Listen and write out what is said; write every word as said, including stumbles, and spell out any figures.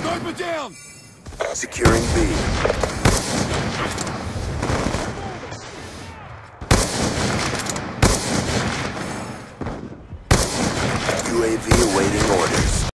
Sniper down! Securing B. U A V awaiting orders.